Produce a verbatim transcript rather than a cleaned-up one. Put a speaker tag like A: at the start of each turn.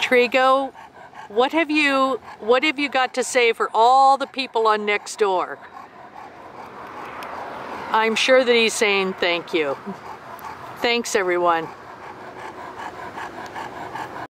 A: Trigo, what have you what have you got to say for all the people on Nextdoor? I'm sure that he's saying thank you. Thanks, everyone.